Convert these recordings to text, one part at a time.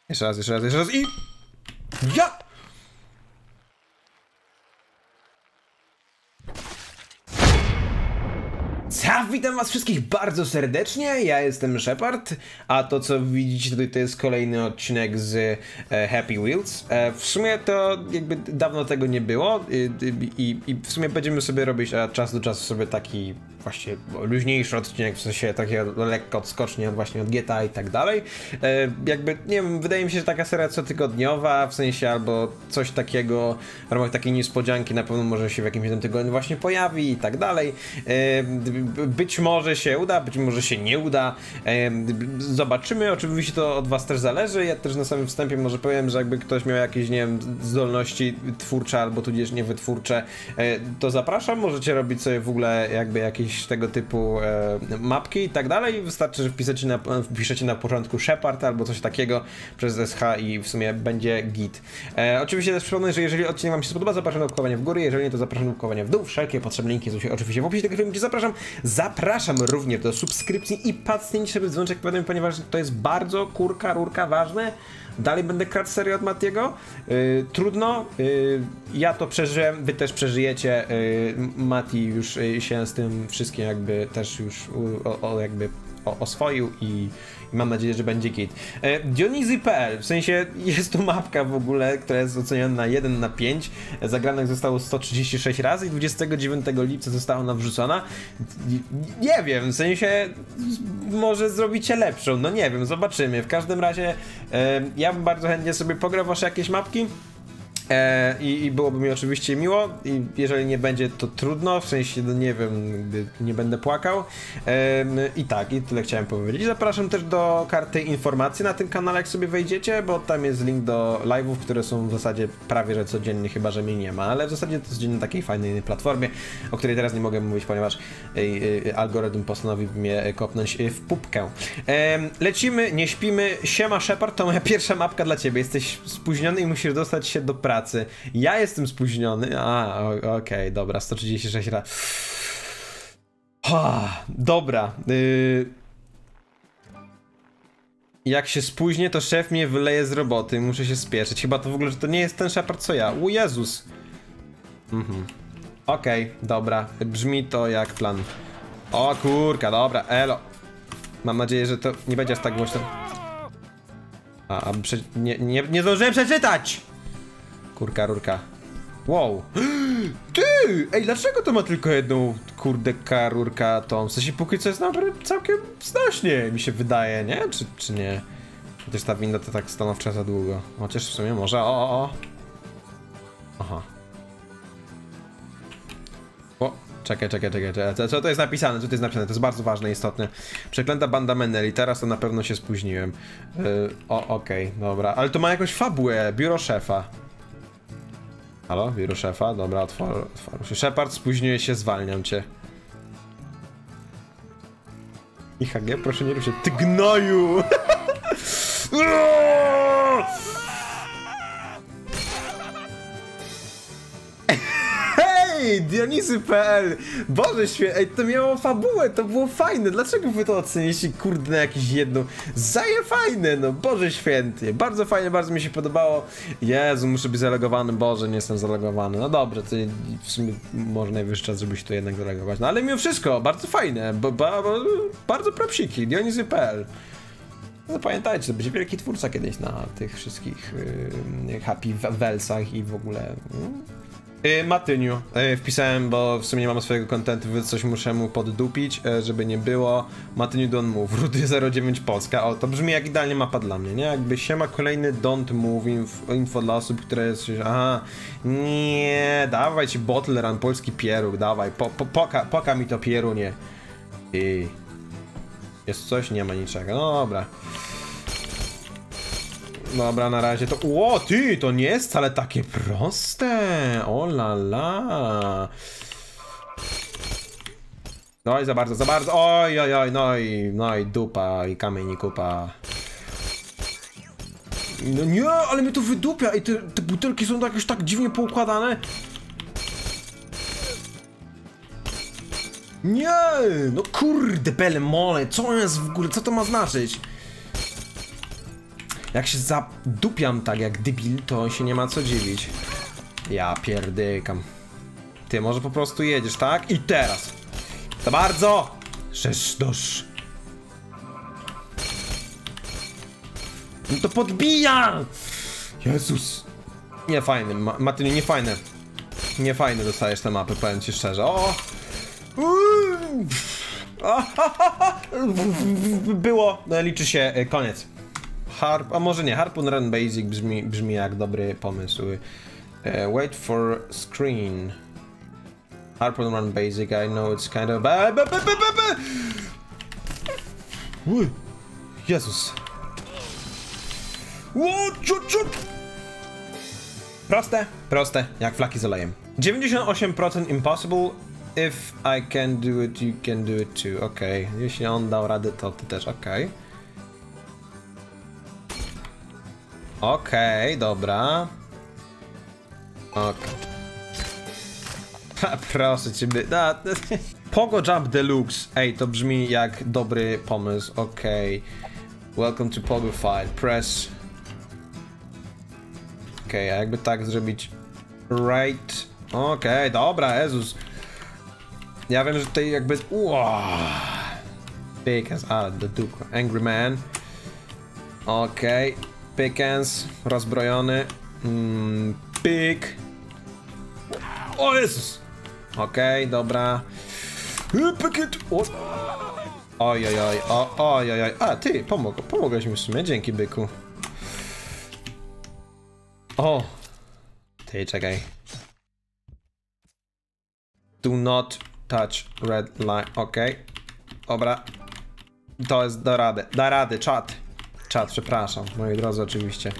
Jeszcze raz, jeszcze raz, jeszcze raz i... Ja! Witam was wszystkich bardzo serdecznie, ja jestem Shepard, a to co widzicie tutaj to jest kolejny odcinek z Happy Wheels. W sumie to jakby dawno tego nie było i w sumie będziemy sobie robić od czasu do czasu sobie taki właśnie luźniejszy odcinek, w sensie takiego lekko odskocznie właśnie od GTA i tak dalej. Jakby, nie wiem, wydaje mi się, że taka seria cotygodniowa, w sensie albo coś takiego, w ramach takiej niespodzianki na pewno może się w jakimś jednym tygodniu właśnie pojawi i tak dalej. Być może się uda, być może się nie uda. Zobaczymy, oczywiście to od was też zależy. Ja też na samym wstępie może powiem, że jakby ktoś miał jakieś, nie wiem, zdolności twórcze albo tudzież niewytwórcze, to zapraszam, możecie robić sobie w ogóle jakby jakieś tego typu mapki i tak dalej. Wystarczy, że wpiszecie na początku Shepard albo coś takiego przez SH i w sumie będzie git. Oczywiście też przypomnę, że jeżeli odcinek wam się spodoba, zapraszam do łapkowania w górę, jeżeli nie, to zapraszam do łapkowania w dół. Wszelkie potrzebne linki są oczywiście w opisie tego filmu, gdzie zapraszam. Zapraszam również do subskrypcji i pacnięcia sobie w dzwoneczek powiadomień, ponieważ to jest bardzo rurka ważne. Dalej będę kradł serię od Matiego. Trudno. Ja to przeżyłem, wy też przeżyjecie. Mati już się z tym wszystkim jakby też już oswoił i mam nadzieję, że będzie git. Dionizy.pl, w sensie jest to mapka w ogóle, która jest oceniona na 1 na 5. Zagranych zostało 136 razy i 29 lipca została ona wrzucona. Nie wiem, w sensie może zrobicie lepszą, no nie wiem, zobaczymy. W każdym razie ja bym bardzo chętnie sobie pograł wasze jakieś mapki. I byłoby mi oczywiście miło i jeżeli nie będzie, to trudno, w sensie, no nie wiem, nie będę płakał. I tak, i tyle chciałem powiedzieć. Zapraszam też do karty informacji na tym kanale, jak sobie wejdziecie, bo tam jest link do live'ów, które są w zasadzie prawie że codziennie, chyba że mnie nie ma, ale w zasadzie to codziennie na takiej fajnej platformie, o której teraz nie mogę mówić, ponieważ algorytm postanowił mnie kopnąć w pupkę. Lecimy, nie śpimy. Siema Shepard, to moja pierwsza mapka dla ciebie. Jesteś spóźniony i musisz dostać się do pracy. Ja jestem spóźniony. Okej, dobra, 136 razy. Dobra. Jak się spóźnię, to szef mnie wyleje z roboty. Muszę się spieszyć. Chyba to w ogóle, że to nie jest ten Shepard co ja. O Jezus. Okej, dobra. Brzmi to jak plan. O kurka, dobra, elo. Mam nadzieję, że to nie będzie aż tak głośno. Nie zdążyłem przeczytać! Kurka, rurka. Wow. Ty! Ej, dlaczego to ma tylko jedną, kurde, rurka tą? W sensie póki co jest naprawdę całkiem znośnie, mi się wydaje, nie? Czy nie? Chociaż ta winda to tak stanowczo za długo. Chociaż w sumie może, Aha. O, czekaj. Co to jest napisane? Co to jest napisane? To jest bardzo ważne, istotne. Przeklęta banda Meneli. Teraz to na pewno się spóźniłem. Okej, dobra. Ale to ma jakąś fabułę. Biuro szefa. Halo? Biuro szefa? Dobra, otworzył się. Shepard, spóźniłeś się, zwalniam cię. IHG, proszę nie ruszać. Ty gnoju! Hej! Dionizy.pl! Boże święty, ej, to miało fabułę, to było fajne. Dlaczego wy to oceniliście, kurde, na jakieś jedną? Zaje fajne, no, Boże święty. Bardzo fajnie, bardzo mi się podobało. Jezu, muszę być zalogowany. Boże, nie jestem zalogowany. No dobrze, to w sumie może najwyższy czas, żeby się tu jednak zalogować. No ale mimo wszystko, bardzo fajne. Bardzo propsiki. Dionizy.pl. No pamiętajcie, to będzie wielki twórca kiedyś na tych wszystkich Happy Wheelsach i w ogóle. Matyniu, wpisałem, bo w sumie nie mam swojego kontentu, więc coś muszę mu poddupić, żeby nie było. Matyniu Don't Move, Rudy 09 Polska. O, to brzmi jak idealnie mapa dla mnie, nie? Jakby siema kolejny Don't Move, info dla osób, które jest... Aha, nie, dawaj ci Bottle Run, polski pieróg, dawaj, poka mi to pierunie. Jest coś? Nie ma niczego, no dobra. Dobra, na razie to... Ło, ty, to nie jest wcale takie proste. O la la. No i za bardzo. Oj, no i dupa i kamień i kupa. No nie, ale mnie to wydupia i te butelki są jakoś tak dziwnie poukładane. Nie, no kurde, bele mole, co jest w ogóle, co to ma znaczyć? Jak się zadupiam tak jak debil, to się nie ma co dziwić. Ja pierdykam. Ty, może po prostu jedziesz, tak? I teraz. Za bardzo! Szeszdosz. No to podbija! Jezus. Nie fajne, Matyniu, nie fajne. Nie fajne dostajesz te mapy, powiem ci szczerze. O! Było, no, liczy się koniec. A może nie, Harpoon Run Basic brzmi jak dobry pomysł. Wait for screen. Harpoon Run Basic, I know it's kind of bad. Jezus. Proste, jak flaki z olejem. 98% impossible. If I can do it, you can do it too. Okej, jeśli on dał radę, to ty też, okej. Okej, dobra. Okej. Proszę cię, Pogo Jump Deluxe. Ej, to brzmi jak dobry pomysł. Okej. Welcome to Pogo Fight. Press. Okej, a jakby tak zrobić. Right. Okej, dobra, Jezus. Ja wiem, że tutaj jakby... Pickens, do duku. Angry Man. Okej. Pickens. Rozbrojony. Pick. O Jezus! Okej, dobra. Ojojoj, ojojoj. A, ty, pomogłeś mi w sumie, dzięki byku. O! Ty, czekaj. Do not touch red line, okej. Dobra. To jest da rady, czat. Czat, przepraszam, moi drodzy, oczywiście.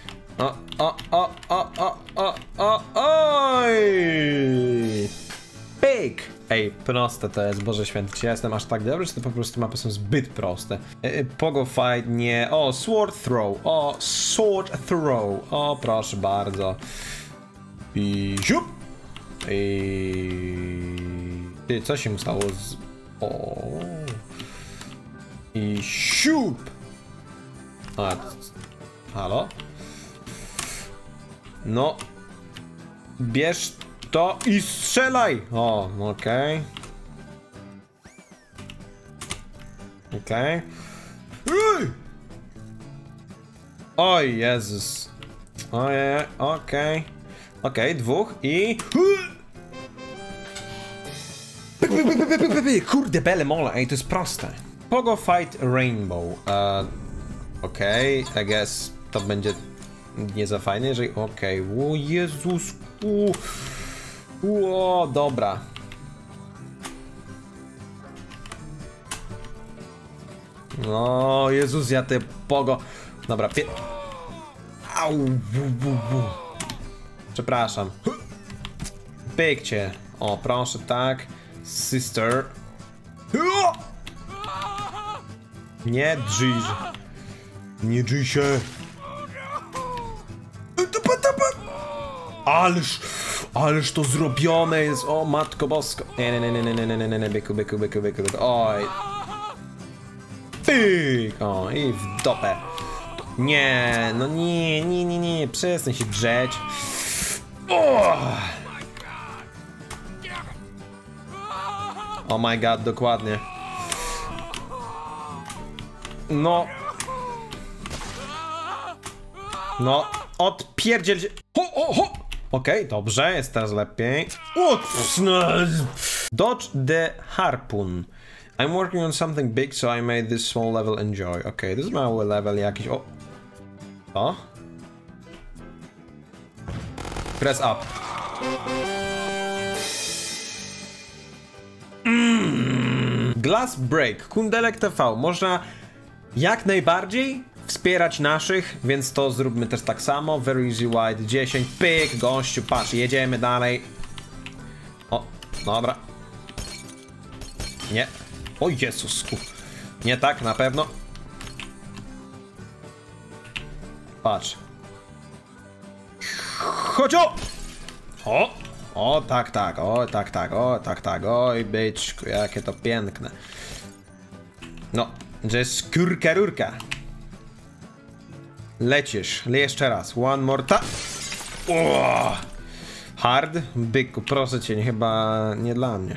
Oj! Pyk! Ej, proste to jest, Boże Święty, czy ja jestem aż tak dobry, czy to po prostu mapy są zbyt proste? Pogo Fight, nie. O, Sword Throw, Sword Throw, proszę bardzo. I siup! Ty, co się mu stało z... I siup! Halo? No. Bierz to i strzelaj! Okej. Okej. Oj, Jezus. Ojej, okej. Okej, dwóch i... Kurde, bele mole, ej, to jest proste. Pogo Fight Rainbow. Okej, I guess to będzie nie za fajne, jeżeli... Okej, o Jezus, dobra. No, Jezus, ja te pogo... Dobra, Au, Przepraszam. Pykcie. O, proszę, tak. Sister. Nie drzyj. Nie drzyj się. Ależ to zrobione jest. O, matko bosko. Nie, byku. Oj. Pyk. O, i w dopę. Nie, no nie, przestań się drzeć. Oh my god, dokładnie. No. Odpierdziel się. Okej, dobrze, jest teraz lepiej. Dodge the harpoon. I'm working on something big, so I made this small level enjoy. Okej, to jest mały level jakiś. O. Press up. Glass Break, Kundelek TV. Można jak najbardziej wspierać naszych, więc to zróbmy też tak samo. Very Easy White 10. Pyk, gościu, patrz, jedziemy dalej. O, dobra. Nie. O Jezusku. Nie tak, na pewno. Patrz. Chodź o! O, tak, oj, byczku, jakie to piękne. No, że jest rurka. Lecisz. Jeszcze raz. One more time. Hard? Byku, proszę cię, chyba nie dla mnie.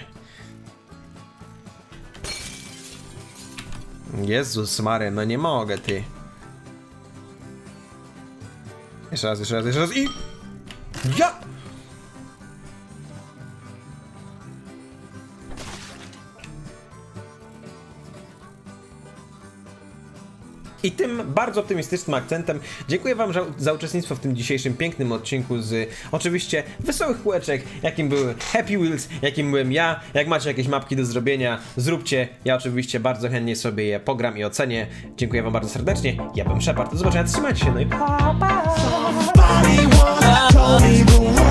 Jezus Mary, no nie mogę, ty. Jeszcze raz i... Ja! I tym bardzo optymistycznym akcentem dziękuję wam za uczestnictwo w tym dzisiejszym pięknym odcinku z oczywiście wesołych kółeczek, jakim były Happy Wheels, jakim byłem ja. Jak macie jakieś mapki do zrobienia, zróbcie. Ja oczywiście bardzo chętnie sobie je pogram i ocenię. Dziękuję wam bardzo serdecznie. Ja byłem Shepard. Do zobaczenia, trzymajcie się, no i pa, pa.